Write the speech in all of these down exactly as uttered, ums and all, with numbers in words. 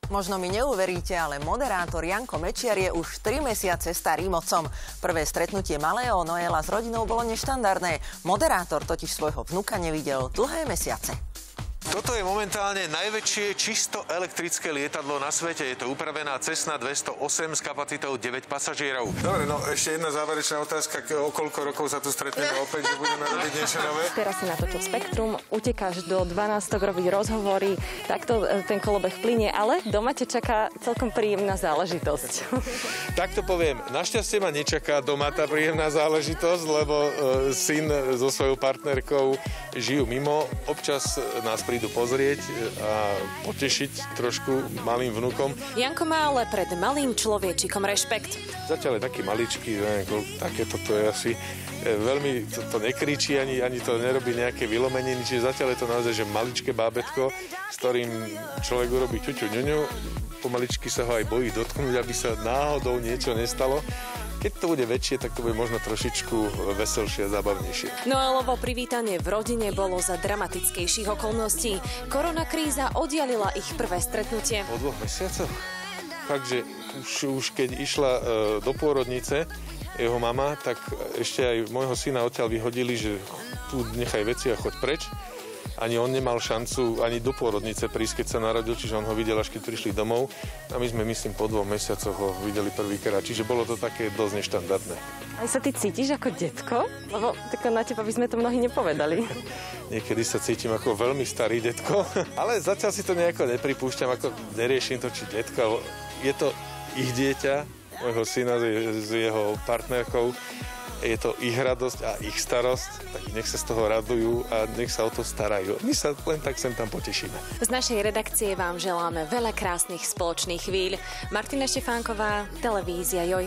Možno mi neuveríte, ale moderátor Janko Mečiar je už tri mesiace starým otcom. Prvé stretnutie malého Noela s rodinou bolo neštandardné. Moderátor totiž svojho vnuka nevidel dlhé mesiace. Toto je momentálne najväčšie čisto elektrické lietadlo na svete. Je to upravená Cessna dvestoosem s kapacitou deväť pasažierov. Dobre, no ešte jedna záverečná otázka. O koľko rokov sa tu stretneme opäť, že budeme robiť niečo nové? Teraz si natočil Spektrum, utekáš do dvanástok robiť rozhovory, takto ten kolobeh plynie, ale doma ťa čaká celkom príjemná záležitosť. Tak to poviem. Našťastie ma nečaká doma tá príjemná záležitosť, lebo e, syn so svojou partnerkou žijú mimo. Občas nás prídu pozrieť a potešiť trošku malým vnukom. Janko má ale pred malým človečikom rešpekt. Zatiaľ je taký maličký, neviem, takéto to je asi veľmi, to, to nekričí, ani, ani to nerobí nejaké vylomeniny, čiže zatiaľ je to naozaj, že maličké bábätko, s ktorým človek urobí ťuťu ňuňu, pomaličky sa ho aj bojí dotknúť, aby sa náhodou niečo nestalo. Keď to bude väčšie, tak to bude možno trošičku veselšie a zábavnejšie. Noelovo privítanie v rodine bolo za dramatickejších okolností. Koronakríza oddialila ich prvé stretnutie. Po dvoch mesiacoch? Takže už, už keď išla e, do pôrodnice jeho mama, tak ešte aj môjho syna odtiaľ vyhodili, že tu nechaj veci a choď preč. Ani on nemal šancu ani do pôrodnice prísť, keď sa narodil, čiže on ho videl, až keď prišli domov. A my sme, myslím, po dvoch mesiacoch ho videli prvýkrát, čiže bolo to také dosť neštandardné. Aj sa ty cítiš ako detko? Lebo tak na teba by sme to mnohí nepovedali. Niekedy sa cítim ako veľmi starý detko, ale zatiaľ si to nejako nepripúšťam, ako neriešim to, či detko. Je to ich dieťa, môjho syna s jeho partnerkou. Je to ich radosť a ich starosť, tak nech sa z toho radujú a nech sa o to starajú. My sa len tak sem tam potešíme. Z našej redakcie vám želáme veľa krásnych spoločných chvíľ. Martina Štefánková, televízia Joj.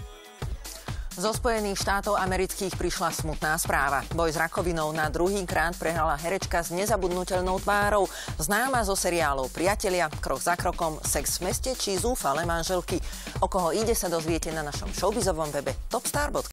Zo Spojených štátov amerických prišla smutná správa. Boj s rakovinou na druhýkrát prehrala herečka s nezabudnuteľnou tvárou, známa zo seriálov Priatelia, Krok za krokom, Sex v meste či Zúfalé manželky. O koho ide, sa dozviete na našom showbizovom webe Topstar bodka es ká.